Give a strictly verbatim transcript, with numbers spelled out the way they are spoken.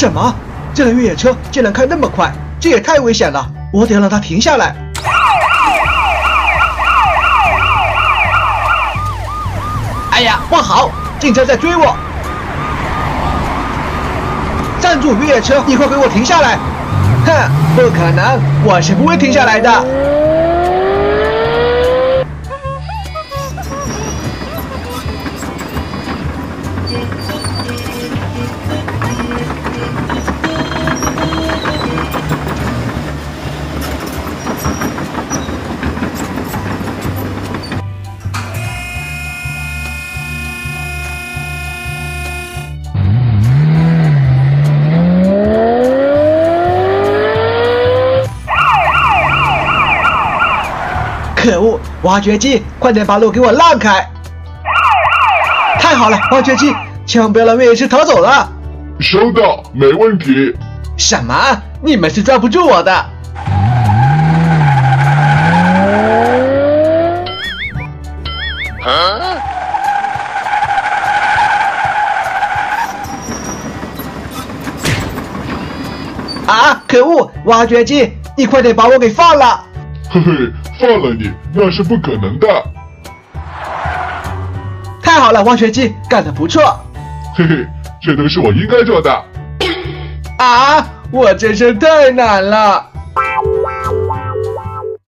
什么？这辆越野车竟然开那么快，这也太危险了！我得让它停下来。哎呀，不好！警察在追我！站住，越野车！你快给我停下来！哼，不可能，我是不会停下来的。可恶！挖掘机，快点把路给我让开！太好了，挖掘机，千万不要让越野车逃走了。 收到，没问题。 什么？你们是抓不住我的！啊！可恶！挖掘机，你快点把我给放了！ 嘿嘿，放了你那是不可能的。 太好了，挖掘机，干得不错。 嘿嘿，这都是我应该做的。 啊！我这事太难了。